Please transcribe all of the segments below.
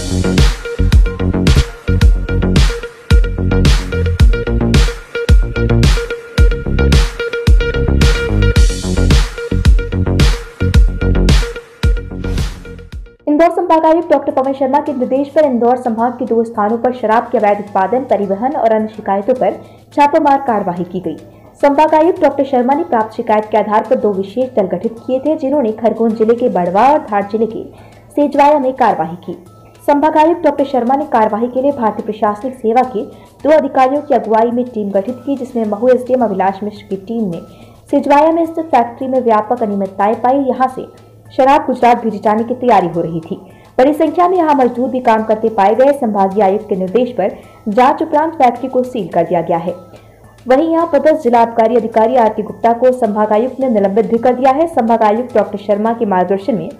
इंदौर संभागायुक्त डॉक्टर पवन शर्मा के निर्देश पर इंदौर संभाग के 2 स्थानों पर शराब के अवैध उत्पादन, परिवहन और अन्य शिकायतों पर छापामार कार्रवाई की गई। संभागायुक्त डॉक्टर शर्मा ने प्राप्त शिकायत के आधार पर 2 विशेष दल गठित किए थे, जिन्होंने खरगोन जिले के बड़वा और धार जिले के सेजवाया में कार्रवाई की। संभागायुक्त डॉक्टर शर्मा ने कार्रवाई के लिए भारतीय प्रशासनिक सेवा के 2 अधिकारियों की अगुवाई में टीम गठित की, जिसमें महू एसडीएम अभिलाष मिश्र की टीम ने सेजवाया में स्थित फैक्ट्री में व्यापक अनियमितताएं पाई। यहाँ से शराब गुजरात भेजे जाने की तैयारी हो रही थी। बड़ी संख्या में यहाँ मजदूर भी काम करते पाए गए। संभागीय आयुक्त के निर्देश पर जांच उपरांत फैक्ट्री को सील कर दिया गया है। वहीं यहाँ पदस्थ जिला आबकारी अधिकारी आरती गुप्ता को संभागायुक्त ने निलंबित भी कर दिया है। संभागायुक्त डॉक्टर शर्मा के मार्गदर्शन में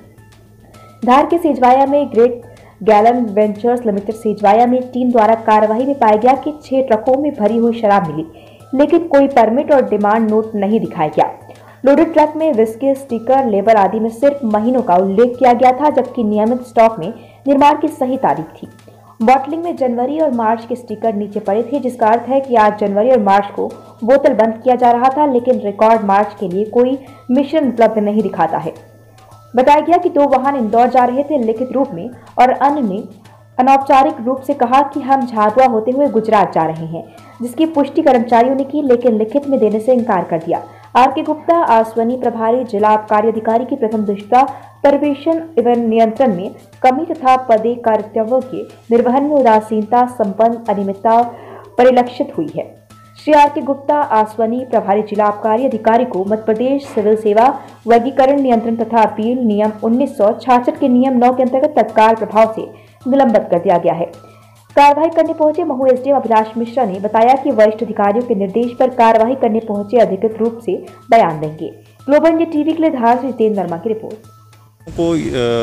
धार के सेजवाया में great gallon ventures limited Sejwaya में टीम द्वारा कार्रवाई में पाया गया कि 6 ट्रकों में भरी हुई शराब मिली, लेकिन कोई परमिट और डिमांड नोट नहीं दिखाया गया। लोडेड ट्रक में विस्की, स्टिकर, लेबल आदि में सिर्फ महीनों का उल्लेख किया गया था, जबकि नियमित स्टॉक में निर्माण की सही तारीख थी। बॉटलिंग में जनवरी और मार्च के स्टिकर नीचे पड़े थे, जिसका अर्थ है कि आज जनवरी और मार्च को बोतल बंद किया जा रहा था, लेकिन रिकॉर्ड मार्च के लिए कोई मिश्रण उपलब्ध नहीं दिखाता है। बताया गया कि 2 वाहन इंदौर जा रहे थे लिखित रूप में और अन्य ने अनौपचारिक रूप से कहा कि हम झाबुआ होते हुए गुजरात जा रहे हैं, जिसकी पुष्टि कर्मचारियों ने की, लेकिन लिखित में देने से इनकार कर दिया। आरके गुप्ता आसवनी प्रभारी जिला आबकारी अधिकारी की प्रथम दृष्टया परिवेशन एवं नियंत्रण में कमी तथा पदे कर्तव्यों के निर्वहन में उदासीनता संपन्न अनियमितता परिलक्षित हुई है। श्री आरके गुप्ता आसवनी प्रभारी जिला आबकारी अधिकारी को मध्य प्रदेश सिविल सेवा वर्गीकरण नियंत्रण तथा अपील नियम 1966 के नियम 9 के अंतर्गत तत्काल प्रभाव से निलंबित कर दिया गया है। कार्रवाई करने पहुंचे महू एसडीएम अभिलाष मिश्रा ने बताया कि वरिष्ठ अधिकारियों के निर्देश पर कार्रवाई करने पहुंचे अधिकृत रूप से बयान देंगे। ग्लोबल इंडिया टीवी के लिए धार से जितेंद्र वर्मा की रिपोर्ट। को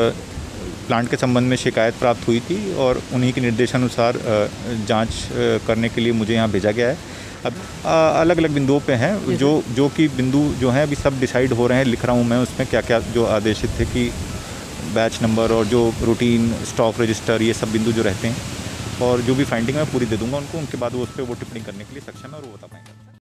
प्लांट के संबंध में शिकायत प्राप्त हुई थी और उन्हीं के निर्देशानुसार जांच करने के लिए मुझे यहाँ भेजा गया है। अब अलग अलग बिंदुओं पे हैं जो कि बिंदु जो हैं अभी सब डिसाइड हो रहे हैं। लिख रहा हूँ मैं उसमें क्या क्या जो आदेशित थे कि बैच नंबर और जो रूटीन स्टॉक रजिस्टर, ये सब बिंदु जो रहते हैं और जो भी फाइंडिंग है पूरी दे दूंगा उनको। उनके बाद वो उस पर टिप्पणी करने के लिए सक्षम है और वो बता पाएंगे।